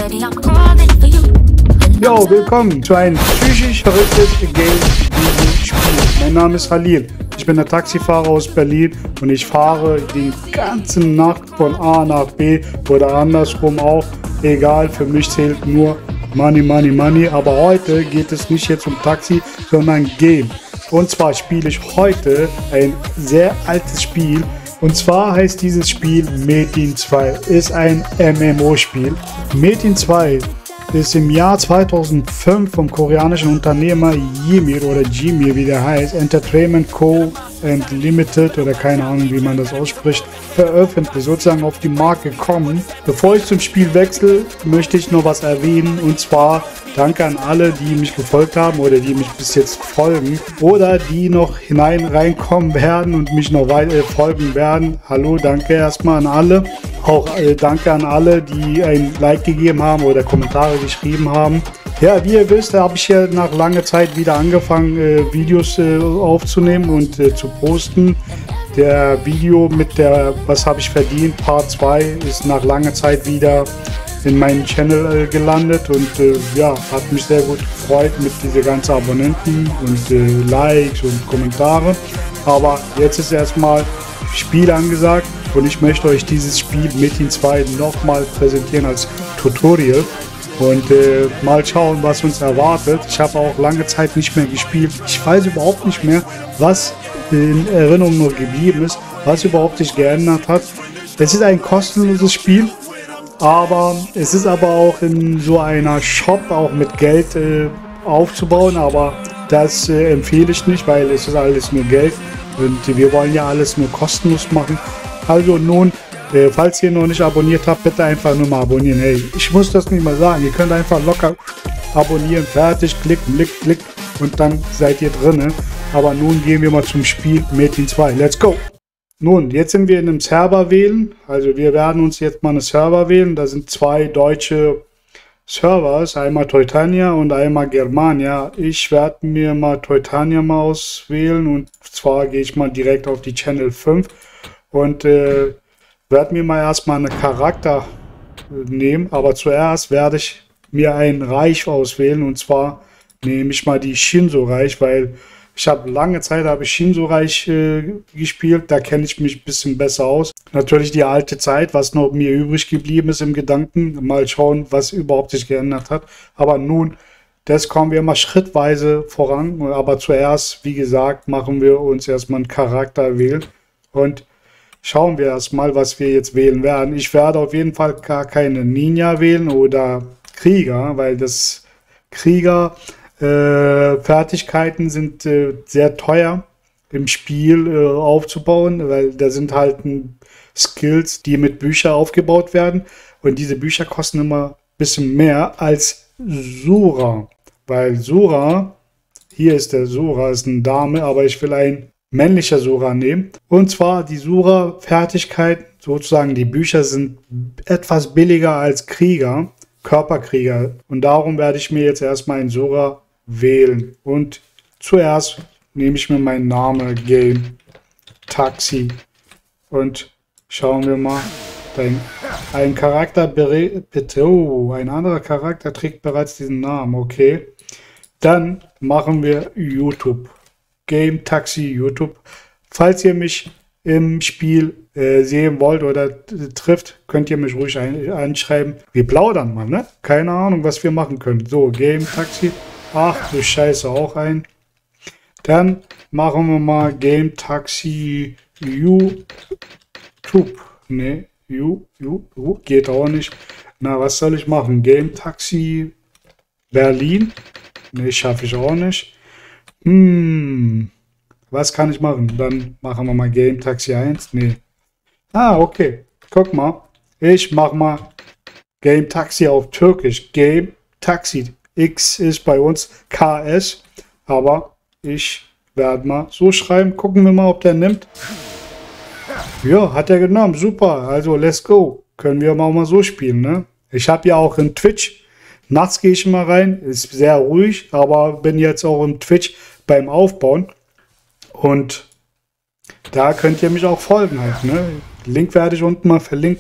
Jo, willkommen zu einem psychisch verrücktes Game-Spiel. Mein Name ist Halil. Ich bin der Taxifahrer aus Berlin und ich fahre die ganze Nacht von A nach B oder andersrum auch. Egal, für mich zählt nur Money, Money, Money. Aber heute geht es nicht jetzt um Taxi, sondern ein Game. Und zwar spiele ich heute ein sehr altes Spiel. Und zwar heißt dieses Spiel Metin 2. Ist ein MMO-Spiel. Metin 2 ist im Jahr 2005 vom koreanischen Unternehmer Ymir oder Jimir, wie der heißt, Entertainment Co. and Limited oder keine Ahnung, wie man das ausspricht, veröffentlicht, sozusagen auf die Marke gekommen. Bevor ich zum Spiel wechsle, möchte ich noch was erwähnen, und zwar danke an alle, die mich gefolgt haben oder die mich bis jetzt folgen oder die noch reinkommen werden und mich noch weiter folgen werden. Hallo, danke erstmal an alle. Auch danke an alle, die ein Like gegeben haben oder Kommentare geschrieben haben. Ja, wie ihr wisst, habe ich ja nach langer Zeit wieder angefangen, Videos aufzunehmen und zu posten. Der Video mit der Was habe ich verdient, Part 2 ist nach langer Zeit wieder in meinen Channel gelandet und ja, hat mich sehr gut gefreut mit diesen ganzen Abonnenten und Likes und Kommentare. Aber jetzt ist erstmal Spiel angesagt und ich möchte euch dieses Spiel Metin 2 nochmal präsentieren als Tutorial und mal schauen, was uns erwartet. Ich habe auch lange Zeit nicht mehr gespielt. Ich weiß überhaupt nicht mehr, was in Erinnerung nur geblieben ist, was überhaupt sich geändert hat. Es ist ein kostenloses Spiel, aber es ist aber auch in so einer Shop auch mit Geld aufzubauen, aber das empfehle ich nicht, weil es ist alles nur Geld und wir wollen ja alles nur kostenlos machen. Also nun, falls ihr noch nicht abonniert habt, bitte einfach nur mal abonnieren. Hey, ich muss das nicht mal sagen, ihr könnt einfach locker abonnieren, fertig, klick, klick, klick und dann seid ihr drin. Aber nun gehen wir mal zum Spiel Metin 2. Let's go! Nun, jetzt sind wir in einem Server wählen. Also wir werden uns jetzt mal einen Server wählen. Da sind zwei deutsche Servers, einmal Teutania und einmal Germania. Ich werde mir mal Teutania mal auswählen und zwar gehe ich mal direkt auf die Channel 5 und werde mir mal erstmal einen Charakter nehmen. Aber zuerst werde ich mir ein Reich auswählen und zwar nehme ich mal die Shinzo-Reich, weil ich habe lange Zeit Shinzo-Reich gespielt, da kenne ich mich ein bisschen besser aus. Natürlich die alte Zeit, was noch mir übrig geblieben ist im Gedanken. Mal schauen, was überhaupt sich geändert hat. Aber nun, das kommen wir mal schrittweise voran. Aber zuerst, wie gesagt, machen wir uns erstmal einen Charakter wählen. Und schauen wir erstmal, was wir jetzt wählen werden. Ich werde auf jeden Fall gar keine Ninja wählen oder Krieger, weil das Krieger Fertigkeiten sind sehr teuer im Spiel aufzubauen, weil da sind halt Skills, die mit Büchern aufgebaut werden und diese Bücher kosten immer ein bisschen mehr als Sura, weil Sura, hier ist der Sura, ist eine Dame, aber ich will ein männlicher Sura nehmen und zwar die Sura Fertigkeiten, sozusagen die Bücher sind etwas billiger als Krieger, Körperkrieger und darum werde ich mir jetzt erstmal einen Sura wählen und zuerst nehme ich mir meinen Namen Game Taxi und schauen wir mal. Ein Charakter bitte, oh, ein anderer Charakter trägt bereits diesen Namen, okay. Dann machen wir YouTube. Game Taxi YouTube. Falls ihr mich im Spiel sehen wollt oder trifft, könnt ihr mich ruhig anschreiben. Wir plaudern mal, ne? Keine Ahnung, was wir machen können. So, Game Taxi. Ach du Scheiße, auch ein. Dann machen wir mal Game Taxi YouTube. Ne, geht auch nicht. Na, was soll ich machen? Game Taxi Berlin. Ne, schaffe ich auch nicht. Was kann ich machen? Dann machen wir mal Game Taxi 1. Ne. Ah, okay. Guck mal. Ich mache mal Game Taxi auf Türkisch. Game Taxi. X ist bei uns KS, aber ich werde mal so schreiben. Gucken wir mal, ob der nimmt. Ja, hat er genommen. Super. Also, let's go. Können wir mal so spielen, ne? Ich habe ja auch in Twitch. Nachts gehe ich mal rein. Ist sehr ruhig, aber bin jetzt auch im Twitch beim Aufbauen. Und da könnt ihr mich auch folgen halt, ne? Link werde ich unten mal verlinken.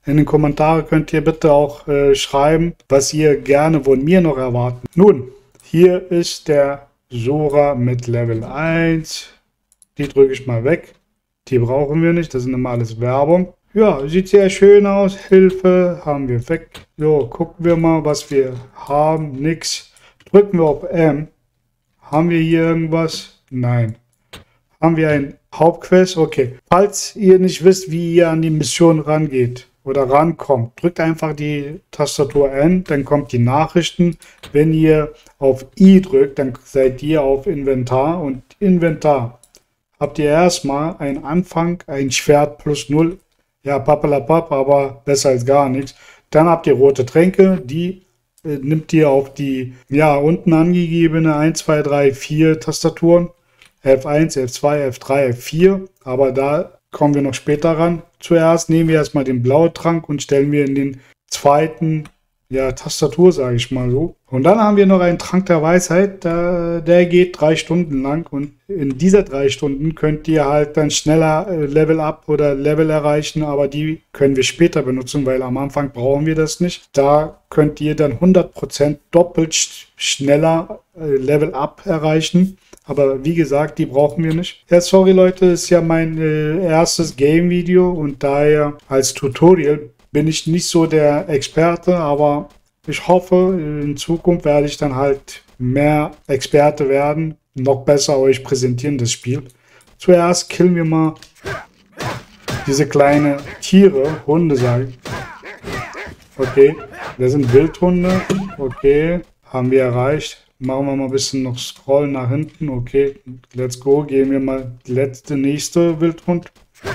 In den Kommentaren könnt ihr bitte auch schreiben, was ihr gerne von mir noch erwarten. Nun, hier ist der Sora mit Level 1. Die drücke ich mal weg. Die brauchen wir nicht, das sind immer alles Werbung. Ja, sieht sehr schön aus. Hilfe haben wir weg. So, gucken wir mal, was wir haben. Nix. Drücken wir auf M. Haben wir hier irgendwas? Nein. Haben wir ein Hauptquest? Okay. Falls ihr nicht wisst, wie ihr an die Mission rangeht oder rankommt, drückt einfach die Tastatur N, dann kommt die Nachrichten. Wenn ihr auf I drückt, dann seid ihr auf Inventar und Inventar. Habt ihr erstmal einen Anfang, ein Schwert plus 0. Ja, pappelapapp, aber besser als gar nichts. Dann habt ihr rote Tränke, die nimmt ihr auf die, ja, unten angegebene 1, 2, 3, 4 Tastaturen. F1, F2, F3, F4. Aber da kommen wir noch später ran. Zuerst nehmen wir erstmal den blauen Trank und stellen wir in den zweiten, ja, Tastatur, sage ich mal so. Und dann haben wir noch einen Trank der Weisheit, der geht 3 Stunden lang. Und in dieser 3 Stunden könnt ihr halt dann schneller Level Up oder Level erreichen, aber die können wir später benutzen, weil am Anfang brauchen wir das nicht. Da könnt ihr dann 100% doppelt schneller Level Up erreichen. Aber wie gesagt, die brauchen wir nicht. Ja, sorry Leute, ist ja mein erstes Game-Video und daher als Tutorial bin ich nicht so der Experte, aber ich hoffe, in Zukunft werde ich dann halt mehr Experte werden, noch besser euch präsentieren, das Spiel. Zuerst killen wir mal diese kleinen Tiere, Hunde sagen. Okay, das sind Wildhunde. Okay, haben wir erreicht. Machen wir mal ein bisschen noch Scrollen nach hinten. Okay, let's go. Gehen wir mal die nächste Wildhund.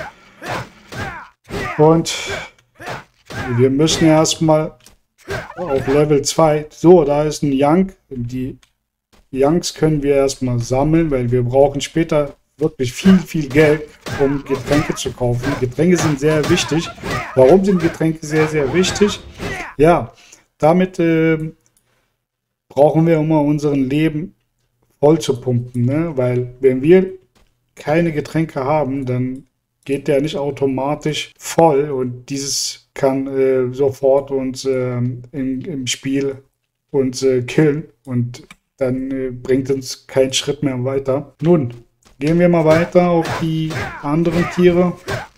Und wir müssen erstmal auf Level 2. So, da ist ein Young. Die Youngs können wir erstmal sammeln, weil wir brauchen später wirklich viel Geld, um Getränke zu kaufen. Getränke sind sehr wichtig. Warum sind Getränke sehr wichtig? Ja, damit brauchen wir immer unseren Leben voll zu pumpen, ne? Weil wenn wir keine Getränke haben, dann geht der nicht automatisch voll und dieses kann sofort uns im Spiel uns killen und dann bringt uns kein Schritt mehr weiter. Nun, gehen wir mal weiter auf die anderen Tiere.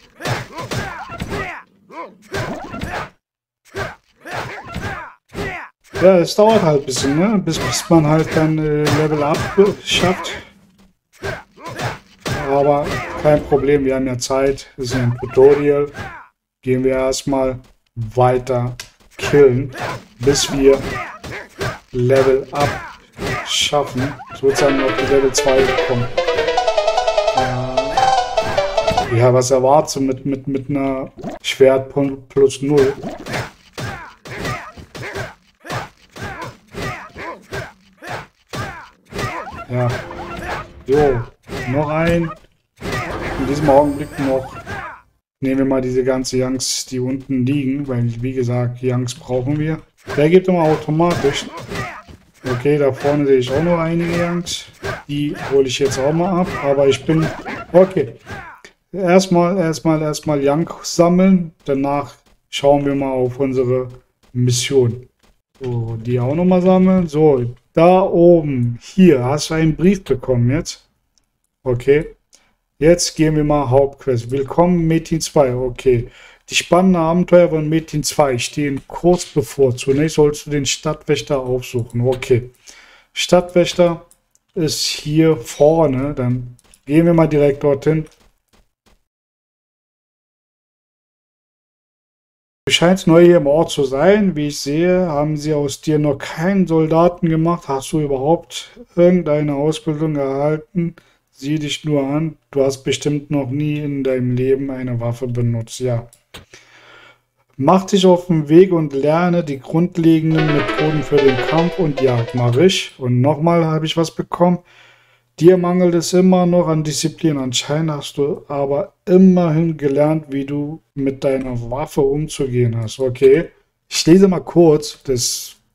Ja, es dauert halt ein bisschen, ne? Bis man halt dann Level Up schafft. Aber kein Problem, wir haben ja Zeit. Das ist ein Tutorial. Gehen wir erstmal weiter killen, bis wir Level Up schaffen. Sozusagen auf die Level 2 kommen. Ja, was erwartest du mit einer Schwert plus 0? Ja, so, noch ein. In diesem Augenblick noch. Nehmen wir mal diese ganzen Youngs, die unten liegen, weil, wie gesagt, Youngs brauchen wir. Der geht immer automatisch. Okay, da vorne sehe ich auch noch einige Youngs. Die hole ich jetzt auch mal ab, aber ich bin... Okay, erstmal Young sammeln, danach schauen wir mal auf unsere Mission. So, die auch nochmal sammeln. So, da oben, hier, hast du einen Brief bekommen jetzt. Okay. Jetzt gehen wir mal Hauptquest. Willkommen Metin 2. Okay. Die spannenden Abenteuer von Metin 2 stehen kurz bevor. Zunächst sollst du den Stadtwächter aufsuchen. Okay. Stadtwächter ist hier vorne. Dann gehen wir mal direkt dorthin. Du scheinst neu hier im Ort zu sein. Wie ich sehe, haben sie aus dir noch keinen Soldaten gemacht. Hast du überhaupt irgendeine Ausbildung erhalten? Sieh dich nur an. Du hast bestimmt noch nie in deinem Leben eine Waffe benutzt. Ja. Mach dich auf den Weg und lerne die grundlegenden Methoden für den Kampf und Jagd. Mach ich. Und nochmal habe ich was bekommen. Dir mangelt es immer noch an Disziplin. Anscheinend hast du aber immerhin gelernt, wie du mit deiner Waffe umzugehen hast. Okay. Ich lese mal kurz. Das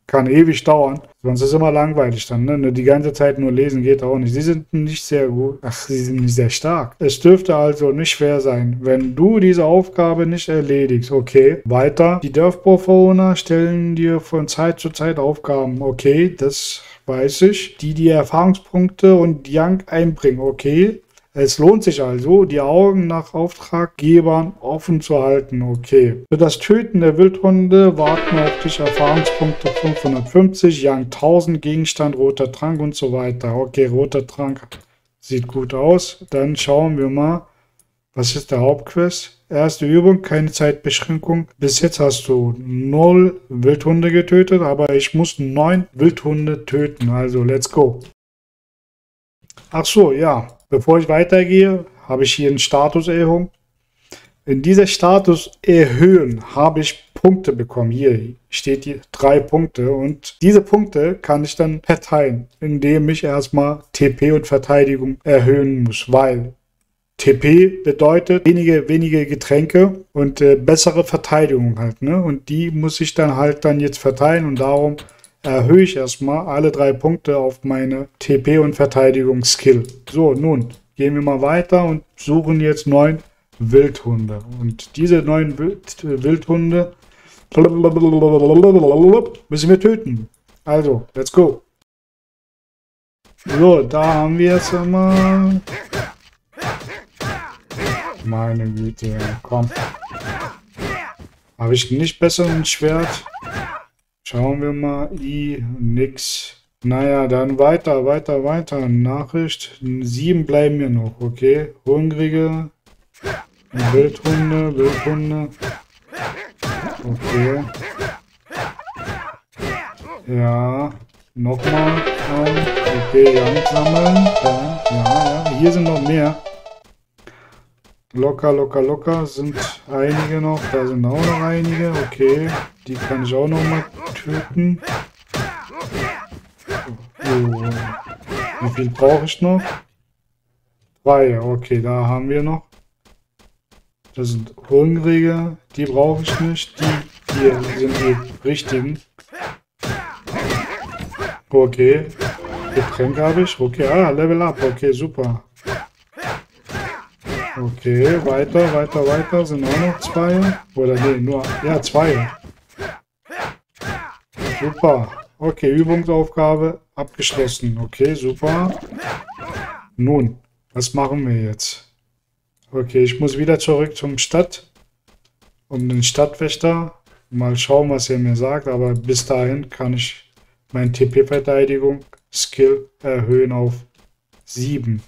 kann ewig dauern. Sonst ist es immer langweilig dann, ne? Nur die ganze Zeit nur lesen geht auch nicht. Sie sind nicht sehr gut. Ach, sie sind nicht sehr stark. Es dürfte also nicht schwer sein, wenn du diese Aufgabe nicht erledigst. Okay, weiter. Die Dorfbewohner stellen dir von Zeit zu Zeit Aufgaben. Okay, das weiß ich. Die Erfahrungspunkte und Yang einbringen. Okay. Es lohnt sich also, die Augen nach Auftraggebern offen zu halten. Okay. Für das Töten der Wildhunde warten auf dich Erfahrungspunkte 550, Yang 1000, Gegenstand, roter Trank und so weiter. Okay, roter Trank sieht gut aus. Dann schauen wir mal, was ist der Hauptquest? Erste Übung, keine Zeitbeschränkung. Bis jetzt hast du 0 Wildhunde getötet, aber ich muss 9 Wildhunde töten. Also, let's go. Ach so, ja. Bevor ich weitergehe, habe ich hier eine Statuserhöhung. In dieser Statuserhöhung habe ich Punkte bekommen. Hier steht hier 3 Punkte und diese Punkte kann ich dann verteilen, indem ich erstmal TP und Verteidigung erhöhen muss, weil TP bedeutet wenige Getränke und bessere Verteidigung halt, ne? Und die muss ich dann halt jetzt verteilen und darum erhöhe ich erstmal alle 3 Punkte auf meine TP und Verteidigungsskill. So, nun gehen wir mal weiter und suchen jetzt 9 Wildhunde. Und diese 9 Wildhunde müssen wir töten. Also, let's go. So, da haben wir jetzt mal. Meine Güte, komm. Habe ich nicht besser ein Schwert? Schauen wir mal. Nix. Naja, dann weiter. Nachricht. 7 bleiben mir noch, okay. Hungrige. Wildhunde. Okay. Ja. Nochmal. Okay, Yang sammeln. Ja. Hier sind noch mehr. Locker. Sind einige noch. Da sind auch noch einige. Okay. Die kann ich auch noch mal töten. Oh. Wie viel brauche ich noch? 3. Okay, da haben wir noch. Das sind Hungrige. Die brauche ich nicht. Die hier sind die richtigen. Okay. Getränke habe ich. Okay, Level up. Okay, super. Okay, weiter. Sind auch noch 2. Oder nee, nur, ja, 2. Super. Okay, Übungsaufgabe abgeschlossen. Okay, super. Nun, was machen wir jetzt? Okay, ich muss wieder zurück zum Stadt. Um den Stadtwächter. Mal schauen, was er mir sagt. Aber bis dahin kann ich meine TP-Verteidigung Skill erhöhen auf 7.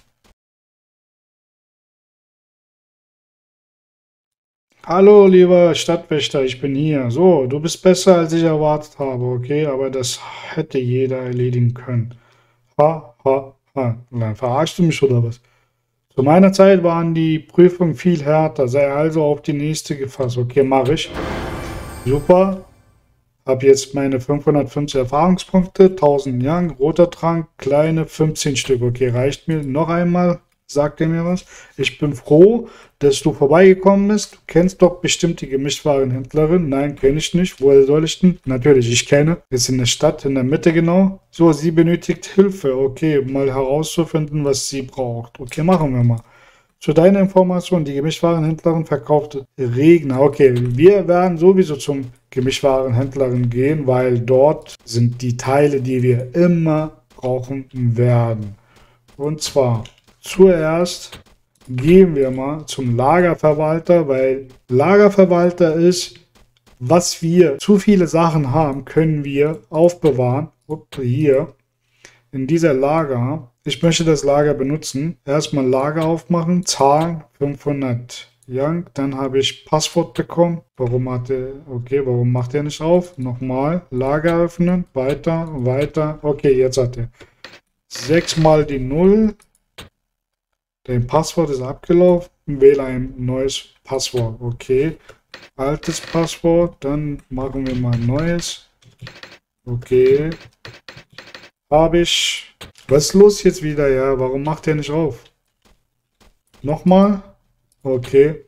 Hallo, lieber Stadtwächter, ich bin hier. So, du bist besser, als ich erwartet habe, okay? Aber das hätte jeder erledigen können. Ha. Dann verarschst du mich oder was? Zu meiner Zeit waren die Prüfungen viel härter. Sei also auf die nächste gefasst. Okay, mache ich. Super. Habe jetzt meine 550 Erfahrungspunkte, 1000 Yang, roter Trank, kleine 15 Stück. Okay, reicht mir. Noch einmal. Sagt er mir was? Ich bin froh, dass du vorbeigekommen bist. Du kennst doch bestimmt die Gemischtwarenhändlerin. Nein, kenne ich nicht. Woher soll ich denn? Natürlich, ich kenne. Ist in der Stadt, in der Mitte genau. So, sie benötigt Hilfe. Okay, mal herauszufinden, was sie braucht. Okay, machen wir mal. Zu deiner Information, die Gemischtwarenhändlerin verkauft Regner. Okay, wir werden sowieso zum Gemischtwarenhändlerin gehen, weil dort sind die Teile, die wir immer brauchen werden. Und zwar zuerst gehen wir mal zum Lagerverwalter, weil Lagerverwalter ist, was wir zu viele Sachen haben, können wir aufbewahren. Hier in dieser Lager. Ich möchte das Lager benutzen. Erstmal Lager aufmachen, Zahlen 500 Yang. Dann habe ich Passwort bekommen. Warum macht er nicht auf? Nochmal Lager öffnen, weiter. Okay, jetzt hat er 6 mal die 0. Dein Passwort ist abgelaufen. Wähle ein neues Passwort. Okay. Altes Passwort. Dann machen wir mal ein neues. Okay. Habe ich. Was ist los jetzt wieder? Ja, warum macht er nicht auf? Nochmal. Okay.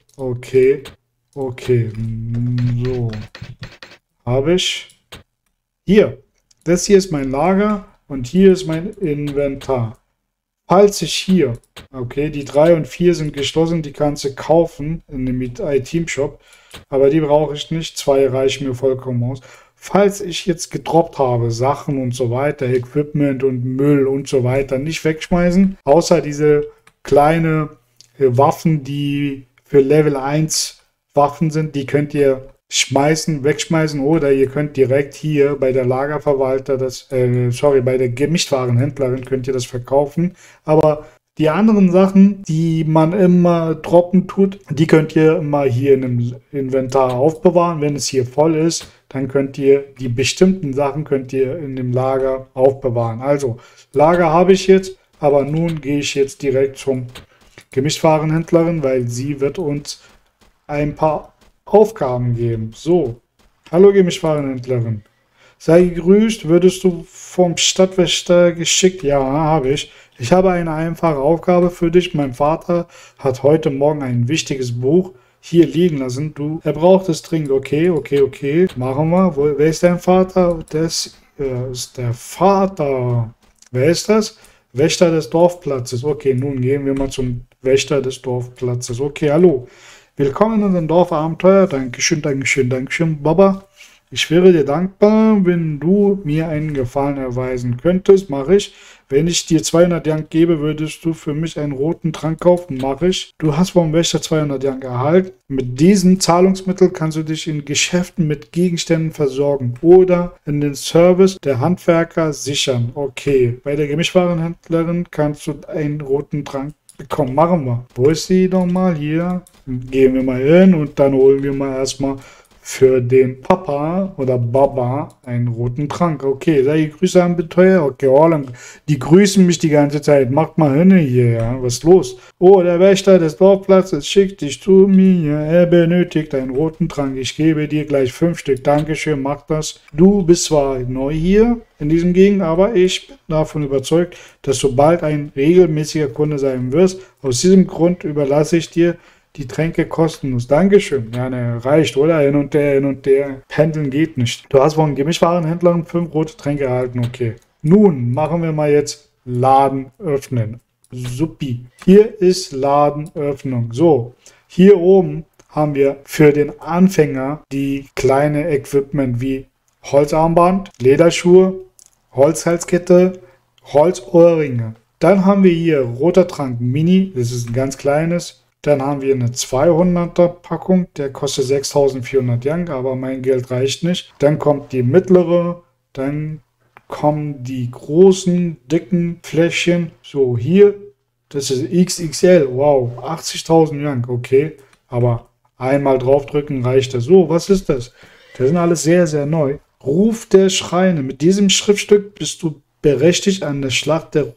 So. Habe ich. Hier. Das hier ist mein Lager und hier ist mein Inventar. Falls ich hier, okay, die 3 und 4 sind geschlossen, die kannst du kaufen in dem iTeam-Shop, aber die brauche ich nicht, 2 reichen mir vollkommen aus. Falls ich jetzt gedroppt habe, Sachen und so weiter, Equipment und Müll und so weiter, nicht wegschmeißen, außer diese kleine Waffen, die für Level 1 Waffen sind, die könnt ihr wegschmeißen oder ihr könnt direkt hier bei der Lagerverwalter bei der Gemischtwarenhändlerin könnt ihr das verkaufen. Aber die anderen Sachen, die man immer droppen tut, die könnt ihr immer hier in einem Inventar aufbewahren. Wenn es hier voll ist, dann könnt ihr die bestimmten Sachen in dem Lager aufbewahren. Also Lager habe ich jetzt, aber nun gehe ich jetzt direkt zum Gemischtwarenhändlerin, weil sie wird uns ein paar Aufgaben geben. So, hallo Gemischtwarenhändlerin. Sei gegrüßt, würdest du vom Stadtwächter geschickt? Ja, habe ich. Ich habe eine einfache Aufgabe für dich. Mein Vater hat heute Morgen ein wichtiges Buch hier liegen lassen. Er braucht es dringend. Okay. Machen wir. Wer ist dein Vater? Das ist der Vater. Wer ist das? Wächter des Dorfplatzes. Okay, nun gehen wir mal zum Wächter des Dorfplatzes. Okay, hallo. Willkommen in unserem Dorfabenteuer. Dankeschön, Baba. Ich wäre dir dankbar, wenn du mir einen Gefallen erweisen könntest. Mache ich. Wenn ich dir 200 Jank gebe, würdest du für mich einen roten Trank kaufen. Mache ich. Du hast vom Wächter 200 Jank erhalten. Mit diesem Zahlungsmittel kannst du dich in Geschäften mit Gegenständen versorgen oder in den Service der Handwerker sichern. Okay. Bei der Gemischtwarenhändlerin kannst du einen roten Trank bekommen. Machen wir. Wo ist sie nochmal? Hier. Gehen wir mal hin und dann holen wir mal erstmal für den Papa oder Baba einen roten Trank. Okay, sei Grüße an Betreuer. Okay, Orland, die grüßen mich die ganze Zeit. Macht mal hin hier, ja. Was ist los? Oh, der Wächter des Dorfplatzes schickt dich zu mir. Er benötigt einen roten Trank. Ich gebe dir gleich 5 Stück. Dankeschön, mach das. Du bist zwar neu hier in diesem Gegend, aber ich bin davon überzeugt, dass du bald ein regelmäßiger Kunde sein wirst. Aus diesem Grund überlasse ich dir die Tränke kostenlos. Dankeschön. Ja, ne, reicht, oder? Hin und der. Pendeln geht nicht. Du hast von Gemischtwarenhändlern 5 rote Tränke erhalten. Okay. Nun machen wir mal jetzt Laden öffnen. Suppi. Hier ist Ladenöffnung. So, hier oben haben wir für den Anfänger die kleine Equipment wie Holzarmband, Lederschuhe, Holzhalskette, Holzohrringe. Dann haben wir hier roter Trank Mini. Das ist ein ganz kleines. Dann haben wir eine 200er Packung, der kostet 6400 Jank, aber mein Geld reicht nicht. Dann kommt die mittlere, dann kommen die großen, dicken Fläschchen. So, hier, das ist XXL, wow, 80.000 Jank, okay. Aber einmal draufdrücken reicht das. So, was ist das? Das sind alles sehr, sehr neu. Ruf der Schreine. Mit diesem Schriftstück bist du berechtigt, an der Schlacht der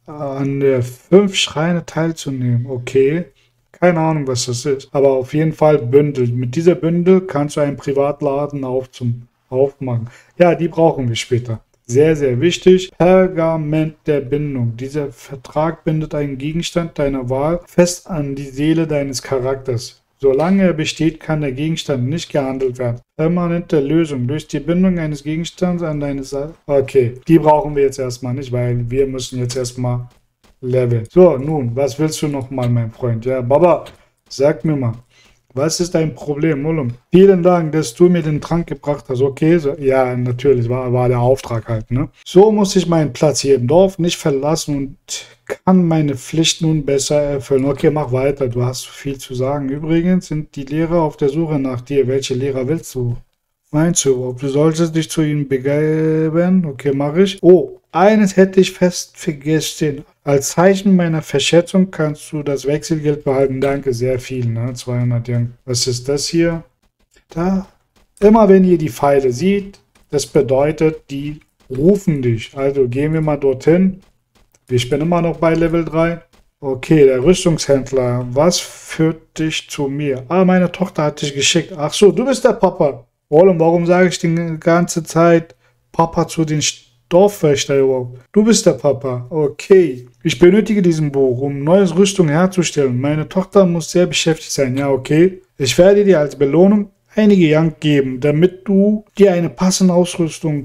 5 Schreine teilzunehmen. Okay. Keine Ahnung, was das ist. Aber auf jeden Fall Bündel. Mit dieser Bündel kannst du einen Privatladen aufmachen. Ja, die brauchen wir später. Sehr, sehr wichtig. Pergament der Bindung. Dieser Vertrag bindet einen Gegenstand deiner Wahl fest an die Seele deines Charakters. Solange er besteht, kann der Gegenstand nicht gehandelt werden. Permanente Lösung. Durch die Bindung eines Gegenstands an deine Seite. Okay, die brauchen wir jetzt erstmal nicht, weil wir müssen jetzt erstmal Level. So, nun, was willst du nochmal, mein Freund? Ja, Baba, sag mir mal, was ist dein Problem, Mulum? Vielen Dank, dass du mir den Trank gebracht hast. Okay, so, ja, natürlich, war der Auftrag halt, ne? So muss ich meinen Platz hier im Dorf nicht verlassen und kann meine Pflicht nun besser erfüllen. Okay, mach weiter, du hast viel zu sagen. Übrigens sind die Lehrer auf der Suche nach dir. Welche Lehrer willst du? Meinst du, du solltest dich zu ihnen begeben? Okay, mache ich. Oh, eines hätte ich fest vergessen. Als Zeichen meiner Verschätzung kannst du das Wechselgeld behalten. Danke, sehr viel, ne? 200 Yen. Was ist das hier? Da. Immer wenn ihr die Pfeile seht, das bedeutet, die rufen dich. Also gehen wir mal dorthin. Ich bin immer noch bei Level 3. Okay, der Rüstungshändler. Was führt dich zu mir? Ah, meine Tochter hat dich geschickt. Ach so, du bist der Papa. Und warum sage ich die ganze Zeit Papa zu den Dorfwächter überhaupt? Du bist der Papa. Okay. Ich benötige diesen Buch, um neues Rüstung herzustellen. Meine Tochter muss sehr beschäftigt sein. Ja, okay. Ich werde dir als Belohnung einige Jank geben, damit du dir eine passende Ausrüstung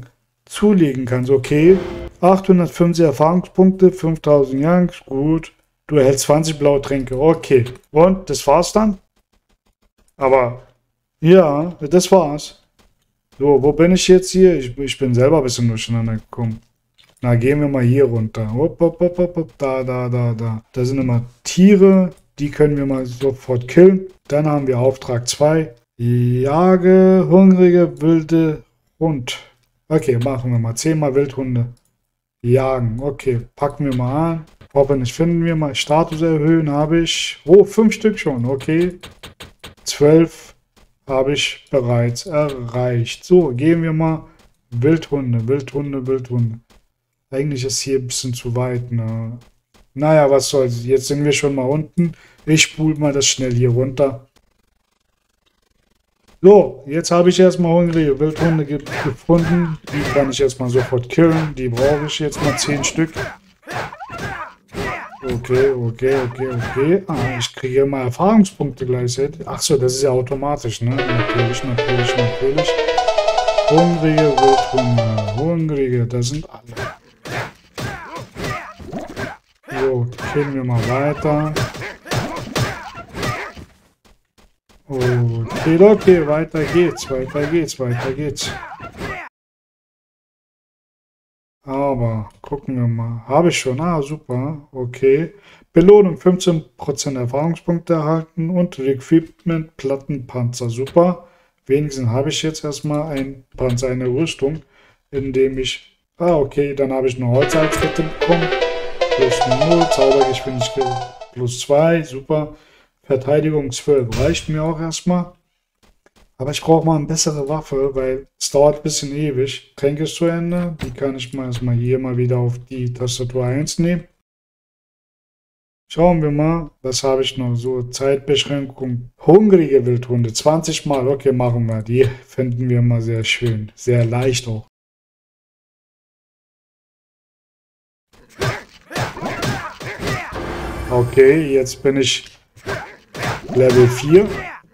zulegen kannst. Okay, 850 Erfahrungspunkte, 5000 Youngs, gut. Du erhältst 20 blaue Tränke, okay. Und das war's dann? Aber, ja, das war's. So, wo bin ich jetzt hier? Ich bin selber ein bisschen durcheinander gekommen. Na, gehen wir mal hier runter. Hopp, hopp, hopp, hopp, hopp. Da. Da sind immer Tiere. Die können wir mal sofort killen. Dann haben wir Auftrag 2. Jage hungrige wilde Hund. Okay, machen wir mal. 10 mal Wildhunde. Jagen. Okay, packen wir mal an. Hoffentlich finden wir mal. Status erhöhen habe ich. Oh, 5 Stück schon. Okay. 12 habe ich bereits erreicht. So, gehen wir mal. Wildhunde. Eigentlich ist hier ein bisschen zu weit. Ne? Naja, was soll's. Jetzt sind wir schon mal unten. Ich spule mal das schnell hier runter. So, jetzt habe ich erstmal hungrige Wildhunde gefunden. Die kann ich erstmal sofort killen. Die brauche ich jetzt mal 10 Stück. Okay. Ah, ich kriege immer Erfahrungspunkte gleichzeitig. Achso, das ist ja automatisch, ne? Natürlich. Hungrige Wildhunde. Hungrige, das sind alle. So, killen wir mal weiter. Okay, weiter geht's. Aber, gucken wir mal. Habe ich schon. Ah, super. Okay. Belohnung 15% Erfahrungspunkte erhalten und Equipment Plattenpanzer. Super. Wenigstens habe ich jetzt erstmal ein Panzer, eine Rüstung, indem ich... Ah, okay, dann habe ich eine Holzhalskette bekommen. Plus 0, Zaubergeschwindigkeit plus 2. Super. Verteidigung 12 reicht mir auch erstmal. Aber ich brauche mal eine bessere Waffe, weil es dauert ein bisschen ewig. Tränke ist zu Ende. Die kann ich mal erstmal hier mal wieder auf die Tastatur 1 nehmen. Schauen wir mal, was habe ich noch? So, Zeitbeschränkung. Hungrige Wildhunde, 20 Mal. Okay, machen wir. Die finden wir mal sehr schön. Sehr leicht auch. Okay, jetzt bin ich Level 4.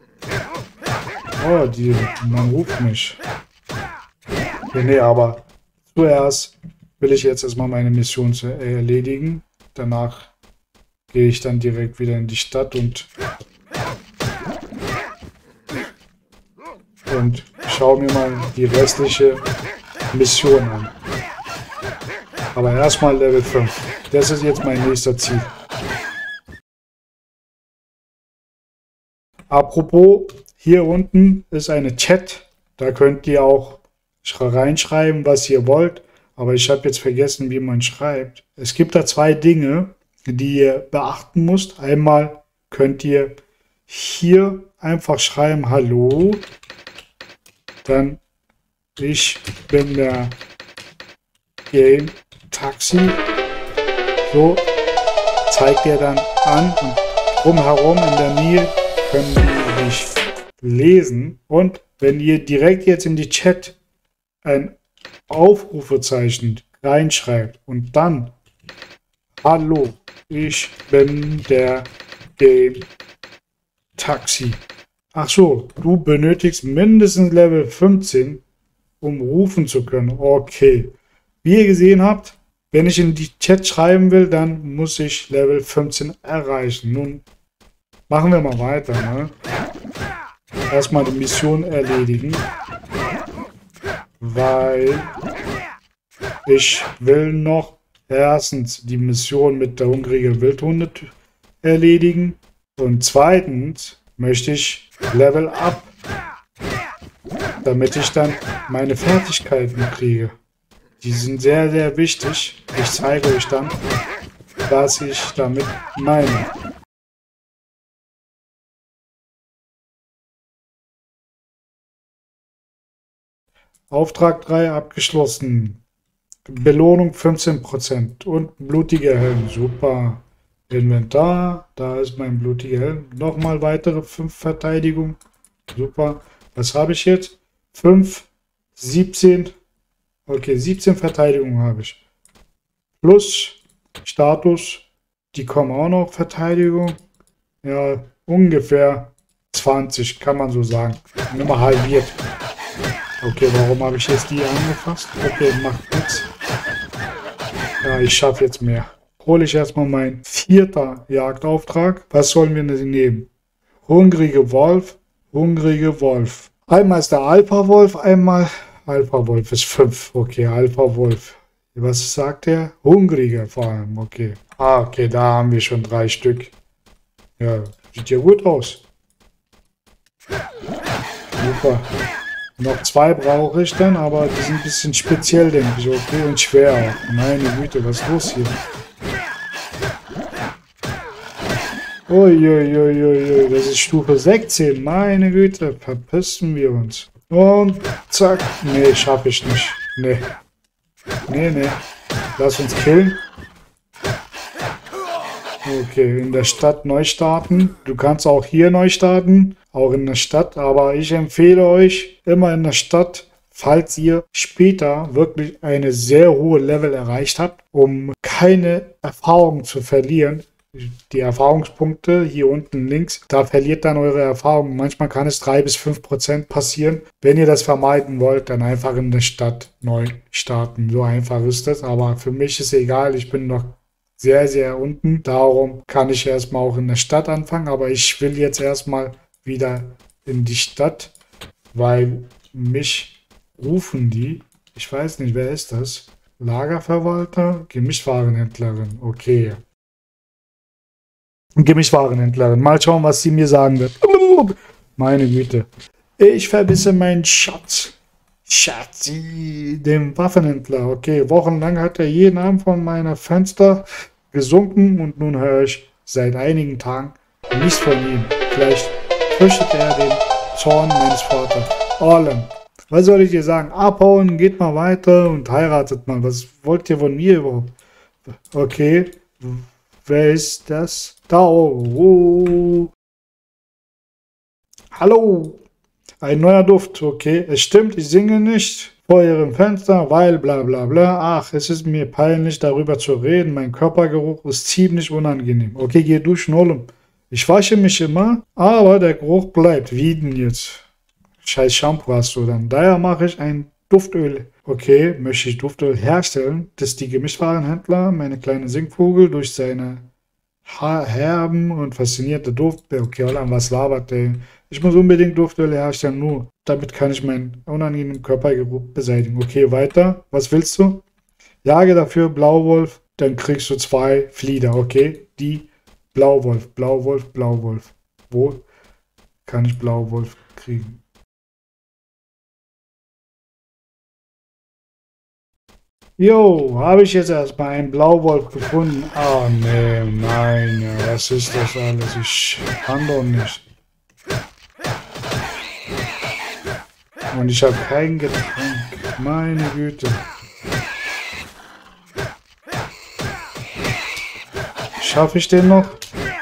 Oh, man ruft mich. Okay, nee, aber zuerst will ich jetzt erstmal meine Mission erledigen. Danach gehe ich dann direkt wieder in die Stadt und schaue mir mal die restliche Mission an. Aber erstmal Level 5. Das ist jetzt mein nächster Ziel. Apropos, hier unten ist eine Chat. Da könnt ihr auch reinschreiben, was ihr wollt. Aber ich habe jetzt vergessen, wie man schreibt. Es gibt da 2 Dinge, die ihr beachten müsst. Einmal könnt ihr hier einfach schreiben, hallo. Dann, ich bin der Game Taxi. So zeigt ihr dann an und drumherum in der Nähe können die nicht lesen. Und wenn ihr direkt jetzt in die Chat ein Aufrufezeichen reinschreibt und dann hallo, ich bin der Game Taxi. Ach so, du benötigst mindestens Level 15, um rufen zu können. Okay. Wie ihr gesehen habt, wenn ich in die Chat schreiben will, dann muss ich Level 15 erreichen. Nun machen wir mal weiter. Ne? Erstmal die Mission erledigen. Weil ich will noch erstens die Mission mit der hungrigen Wildhunde erledigen. Und zweitens möchte ich Level Up, damit ich dann meine Fertigkeiten kriege. Die sind sehr, sehr wichtig. Ich zeige euch dann, was ich damit meine. Auftrag 3 abgeschlossen. Belohnung 15% und blutiger Helm. Super. Inventar. Da ist mein blutiger Helm. Nochmal weitere 5 Verteidigung. Super. Was habe ich jetzt? 5, 17. Okay, 17 Verteidigung habe ich. Plus Status. Die kommen auch noch. Verteidigung. Ja, ungefähr 20, kann man so sagen. Nur mal halbiert. Okay, warum habe ich jetzt die angefasst? Okay, macht nichts. Ja, ich schaffe jetzt mehr. Hole ich erstmal meinen 4. Jagdauftrag. Was sollen wir denn nehmen? Hungrige Wolf, hungrige Wolf. Einmal ist der Alpha-Wolf, einmal Alpha-Wolf ist 5. Okay, Alpha-Wolf. Was sagt er? Hungrige vor allem, okay. Ah, okay, da haben wir schon 3 Stück. Ja, sieht ja gut aus. Super. Noch 2 brauche ich dann, aber die sind ein bisschen speziell, denke ich. Okay, und schwer auch. Meine Güte, was ist los hier? Uiuiuiui, das ist Stufe 16. Meine Güte, verpissen wir uns. Und zack. Nee, schaffe ich nicht. Nee. Nee. Lass uns killen. Okay, in der Stadt neu starten. Du kannst auch hier neu starten. Auch in der Stadt. Aber ich empfehle euch, immer in der Stadt, falls ihr später wirklich eine sehr hohe Level erreicht habt, um keine Erfahrung zu verlieren. Die Erfahrungspunkte hier unten links, da verliert dann eure Erfahrung. Manchmal kann es 3 bis 5% passieren. Wenn ihr das vermeiden wollt, dann einfach in der Stadt neu starten. So einfach ist das. Aber für mich ist egal, ich bin noch sehr, sehr unten. Darum kann ich erstmal auch in der Stadt anfangen. Aber ich will jetzt erstmal wieder in die Stadt, weil mich rufen die. Ich weiß nicht, wer ist das? Lagerverwalter, Gemischtwarenhändlerin. Okay. Gemischtwarenhändlerin. Mal schauen, was sie mir sagen wird. Meine Güte. Ich vermisse meinen Schatz. Schatzi, dem Waffenhändler. Okay, wochenlang hat er jeden Abend von meiner Fenster gesunken und nun höre ich seit einigen Tagen nichts von ihm. Vielleicht fürchtet er den Zorn meines Vaters. Orlen, was soll ich dir sagen? Abhauen, geht mal weiter und heiratet mal. Was wollt ihr von mir überhaupt? Okay, wer ist das? Da, oh. Hallo, ein neuer Duft. Okay, es stimmt, ich singe nicht vor ihrem Fenster, weil bla bla bla. Ach, es ist mir peinlich, darüber zu reden. Mein Körpergeruch ist ziemlich unangenehm. Okay, geh duschen, Olem. Ich wasche mich immer, aber der Geruch bleibt. Wie denn jetzt? Scheiß Shampoo hast du dann. Daher mache ich ein Duftöl. Okay, möchte ich Duftöl herstellen, dass die Gemischtwarenhändler, meine kleine Singvogel, durch seine herben und faszinierte Duft. Okay, Holland, was labert der? Ich muss unbedingt Duftöl herstellen, nur damit kann ich meinen unangenehmen Körpergeruch beseitigen. Okay, weiter. Was willst du? Jage dafür Blauwolf, dann kriegst du 2 Flieder. Okay, die Blauwolf, Blauwolf, Blauwolf. Wo kann ich Blauwolf kriegen? Jo, habe ich jetzt erstmal einen Blauwolf gefunden? Ah, nee, nein, ja, was ist das alles? Ich kann doch nicht. Und ich habe kein Getränk. Meine Güte. Schaffe ich den noch?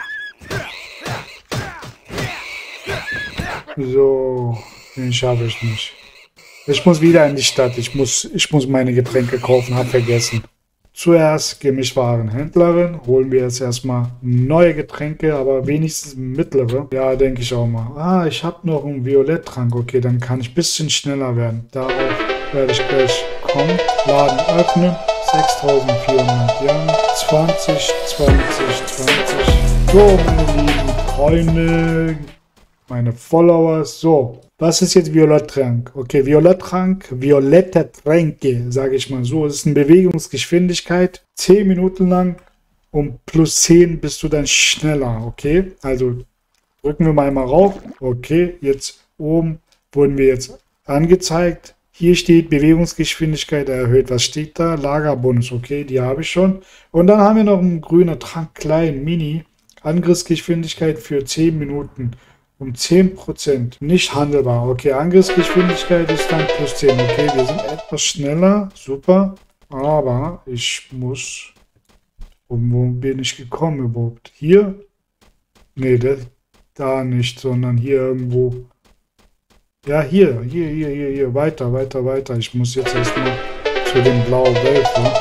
So, den schaffe ich nicht. Ich muss wieder in die Stadt. Ich muss meine Getränke kaufen, hab vergessen. Zuerst Gemischtwarenhändlerin. Holen wir jetzt erstmal neue Getränke, aber wenigstens mittlere. Ja, denke ich auch mal. Ah, ich habe noch einen Violetttrank. Okay, dann kann ich ein bisschen schneller werden. Darauf werde ich gleich kommen. Laden öffnen. 6400 Yen. 20, 20, 20. So, meine lieben Freunde, meine Follower. So, was ist jetzt Violetttrank? Okay, Violetttrank, violette Tränke, sage ich mal so. Es ist eine Bewegungsgeschwindigkeit, 10 Minuten lang und plus 10 bist du dann schneller, okay? Also drücken wir mal einmal rauf. Okay, jetzt oben wurden wir jetzt angezeigt. Hier steht Bewegungsgeschwindigkeit erhöht. Was steht da? Lagerbonus, okay, die habe ich schon. Und dann haben wir noch einen grünen Trank, klein, mini. Angriffsgeschwindigkeit für 10 Minuten. Um 10%. Nicht handelbar. Okay, Angriffsgeschwindigkeit ist dann plus 10. Okay, wir sind etwas schneller. Super. Aber ich muss... Wo bin ich gekommen überhaupt? Hier? Nee, da nicht, sondern hier irgendwo. Ja, hier. Weiter, weiter, weiter. Ich muss jetzt erstmal zu dem blauen Wölfen.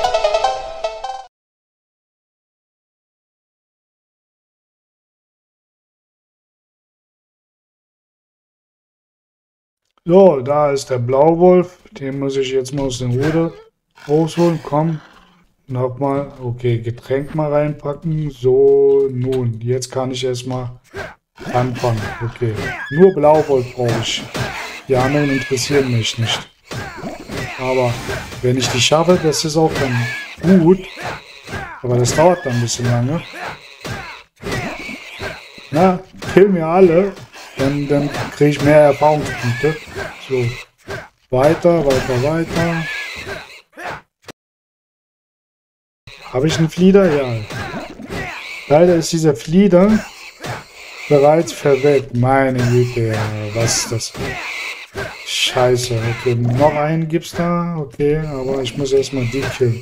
So, da ist der Blauwolf. Den muss ich jetzt mal aus dem Ruder rausholen. Komm. Nochmal. Okay, Getränk mal reinpacken. So, nun. Jetzt kann ich erstmal anfangen. Okay. Nur Blauwolf brauche ich. Die anderen interessieren mich nicht. Aber wenn ich die schaffe, das ist auch dann gut. Aber das dauert dann ein bisschen lange. Na, kill mir alle. Dann kriege ich mehr Erfahrungspunkte. So. Weiter, weiter, weiter. Habe ich einen Flieder? Ja. Leider ist dieser Flieder bereits verwelkt. Meine Güte, ja. Was ist das? Scheiße. Okay, noch einen gibt's da. Okay, aber ich muss erstmal die killen.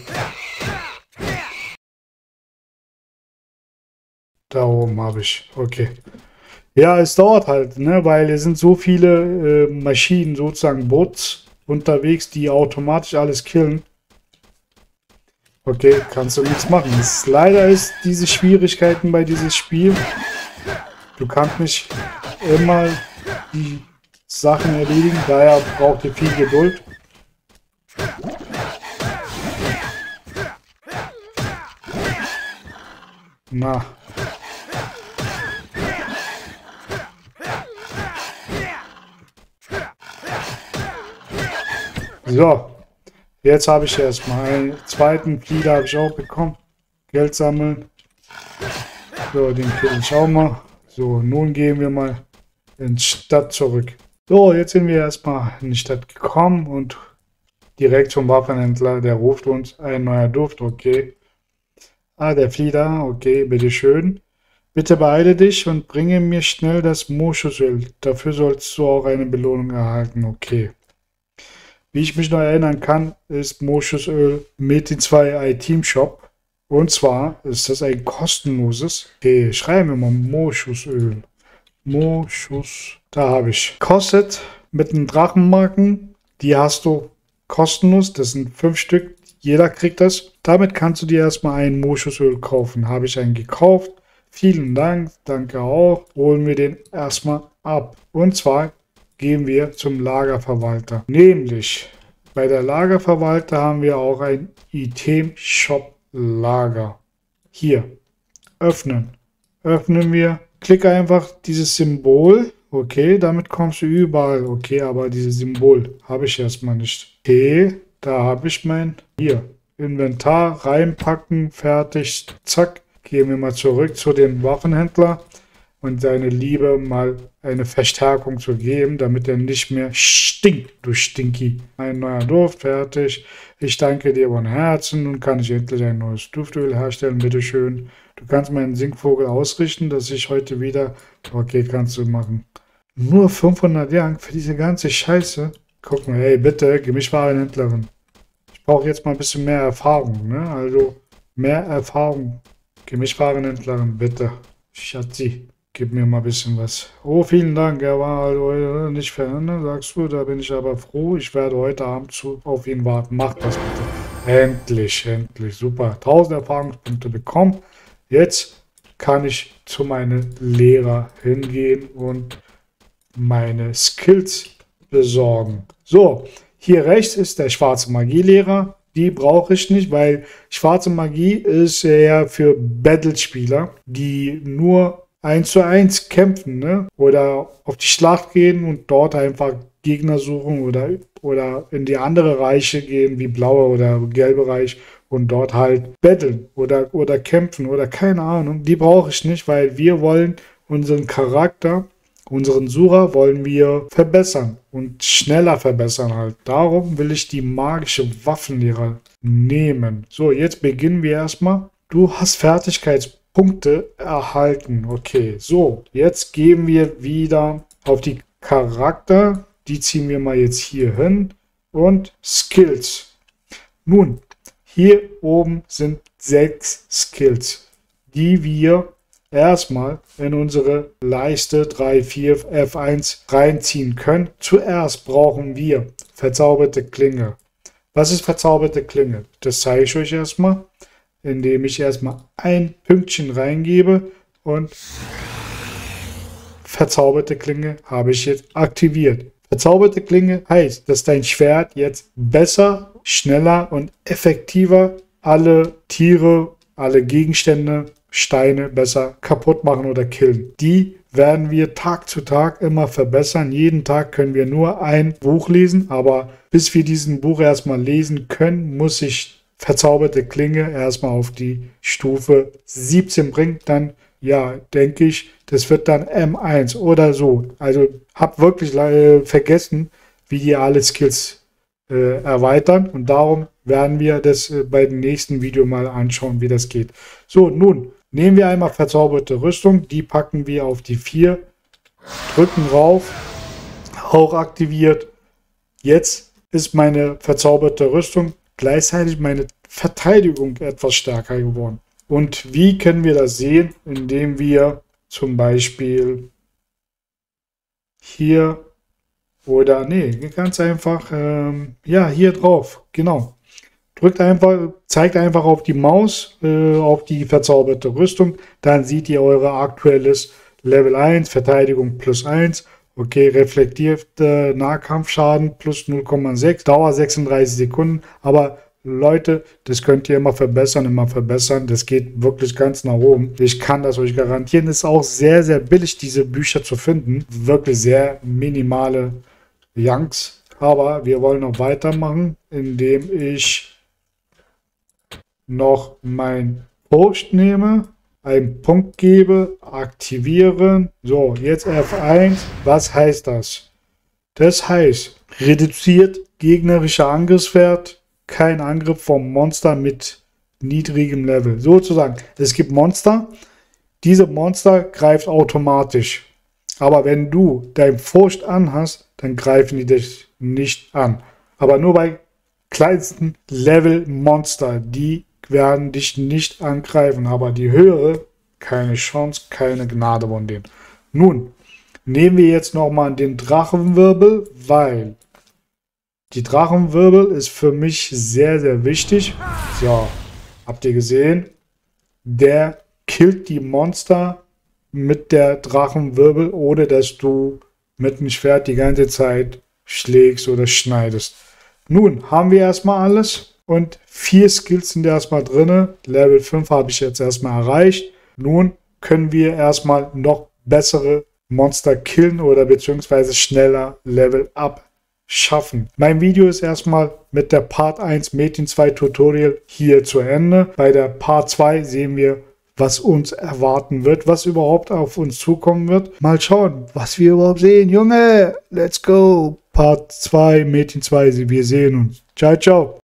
Da oben habe ich. Okay. Ja, es dauert halt, ne, weil es sind so viele Maschinen, sozusagen Bots unterwegs, die automatisch alles killen. Okay, kannst du nichts machen. Leider ist diese Schwierigkeiten bei diesem Spiel. Du kannst nicht immer die Sachen erledigen, daher braucht ihr viel Geduld. Na. So, jetzt habe ich erstmal einen zweiten Flieder habe ich auch bekommen. Geld sammeln. So, den kill ich auch mal. So, nun gehen wir mal in die Stadt zurück. So, jetzt sind wir erstmal in die Stadt gekommen und direkt zum Waffenhändler. Der ruft uns ein neuer Duft, okay. Ah, der Flieder, okay, bitteschön. Bitte beeile dich und bringe mir schnell das Moschusöl. Dafür sollst du auch eine Belohnung erhalten, okay. Wie ich mich noch erinnern kann, ist Moschusöl mit den 2 Item Shop. Und zwar ist das ein kostenloses. Okay, schreiben wir mal Moschusöl. Moschus, da habe ich. Kostet mit den Drachenmarken, die hast du kostenlos. Das sind 5 Stück. Jeder kriegt das. Damit kannst du dir erstmal ein Moschusöl kaufen. Habe ich einen gekauft. Vielen Dank. Danke auch. Holen wir den erstmal ab. Und zwar gehen wir zum Lagerverwalter. Nämlich bei der Lagerverwalter haben wir auch ein Item-Shop-Lager. Hier. Öffnen. Öffnen wir. Klicke einfach dieses Symbol. Okay, damit kommst du überall. Okay, aber dieses Symbol habe ich erstmal nicht. Okay, da habe ich mein. Hier. Inventar reinpacken. Fertig. Zack. Gehen wir mal zurück zu dem Waffenhändler und seine Liebe mal eine Verstärkung zu geben, damit er nicht mehr stinkt, du Stinky. Ein neuer Duft, fertig. Ich danke dir von Herzen. Nun kann ich endlich ein neues Duftöl herstellen, bitteschön. Du kannst meinen Singvogel ausrichten, dass ich heute wieder... Okay, kannst du machen. Nur 500 Yang für diese ganze Scheiße. Guck mal, ey, bitte, Gemischtwarenhändlerin. Ich brauche jetzt mal ein bisschen mehr Erfahrung, ne? Also, mehr Erfahrung. Gemischtwarenhändlerin, bitte. Schatzi. Gib mir mal ein bisschen was. Oh, vielen Dank. Er war also nicht verändert, sagst du. Da bin ich aber froh. Ich werde heute Abend auf ihn warten. Mach das bitte. Endlich, endlich. Super. 1000 Erfahrungspunkte bekommen. Jetzt kann ich zu meinem Lehrer hingehen und meine Skills besorgen. So, hier rechts ist der schwarze Magielehrer. Die brauche ich nicht, weil schwarze Magie ist eher für Battle-Spieler, die nur 1:1 kämpfen, ne? Oder auf die Schlacht gehen und dort einfach Gegner suchen oder in die andere Reiche gehen, wie blaue oder gelbe Reich und dort halt battlen oder kämpfen oder keine Ahnung. Die brauche ich nicht, weil wir wollen unseren Charakter, unseren Sura wollen wir verbessern und schneller verbessern halt. Darum will ich die magische Waffenlehrer nehmen. So, jetzt beginnen wir erstmal. Du hast Fertigkeitspunkte erhalten. Okay, so, jetzt gehen wir wieder auf die Charakter. Die ziehen wir mal jetzt hier hin. Und Skills. Nun, hier oben sind 6 Skills, die wir erstmal in unsere Leiste 3, 4, F1 reinziehen können. Zuerst brauchen wir verzauberte Klinge. Was ist verzauberte Klinge? Das zeige ich euch erstmal, indem ich erstmal ein Pünktchen reingebe und verzauberte Klinge habe ich jetzt aktiviert. Verzauberte Klinge heißt, dass dein Schwert jetzt besser, schneller und effektiver alle Tiere, alle Gegenstände, Steine besser kaputt machen oder killen. Die werden wir Tag zu Tag immer verbessern. Jeden Tag können wir nur ein Buch lesen, aber bis wir diesen Buch erstmal lesen können, muss ich verzauberte Klinge erstmal auf die Stufe 17 bringen. Dann, ja, denke ich, das wird dann M1 oder so. Also hab wirklich vergessen, wie die alle Skills erweitern, und darum werden wir das bei dem nächsten Video mal anschauen, wie das geht. So, nun nehmen wir einmal verzauberte Rüstung, die packen wir auf die 4, drücken rauf, auch aktiviert. Jetzt ist meine verzauberte Rüstung gleichzeitig meine Verteidigung etwas stärker geworden. Und wie können wir das sehen? Indem wir zum Beispiel hier oder, nee, ganz einfach, ja, hier drauf, genau. Drückt einfach, zeigt einfach auf die Maus, auf die verzauberte Rüstung, dann seht ihr eure aktuelles Level 1, Verteidigung plus 1, okay, reflektierte Nahkampfschaden plus 0,6, Dauer 36 Sekunden, aber Leute, das könnt ihr immer verbessern, das geht wirklich ganz nach oben. Ich kann das euch garantieren, ist auch sehr, sehr billig, diese Bücher zu finden, wirklich sehr minimale Junks, aber wir wollen noch weitermachen, indem ich noch mein Post nehme, einen Punkt gebe, aktivieren. So, jetzt F1. Was heißt das? Das heißt, reduziert gegnerischer Angriffswert, kein Angriff vom Monster mit niedrigem Level. Sozusagen, es gibt Monster, diese Monster greift automatisch. Aber wenn du dein Furcht anhast, dann greifen die dich nicht an. Aber nur bei kleinsten Level Monster, die werden dich nicht angreifen. Aber die höhere, keine Chance, keine Gnade von denen. Nun, nehmen wir jetzt nochmal den Drachenwirbel, weil die Drachenwirbel ist für mich sehr, sehr wichtig. So, habt ihr gesehen? Der killt die Monster mit der Drachenwirbel, ohne dass du mit dem Schwert die ganze Zeit schlägst oder schneidest. Nun haben wir erstmal alles und 4 Skills sind erstmal drin. Level 5 habe ich jetzt erstmal erreicht. Nun können wir erstmal noch bessere Monster killen oder beziehungsweise schneller Level up schaffen. Mein Video ist erstmal mit der Part 1 Metin 2 Tutorial hier zu Ende. Bei der Part 2 sehen wir, was uns erwarten wird, was überhaupt auf uns zukommen wird. Mal schauen, was wir überhaupt sehen. Junge, let's go. Part 2 Metin 2, wir sehen uns. Ciao, ciao.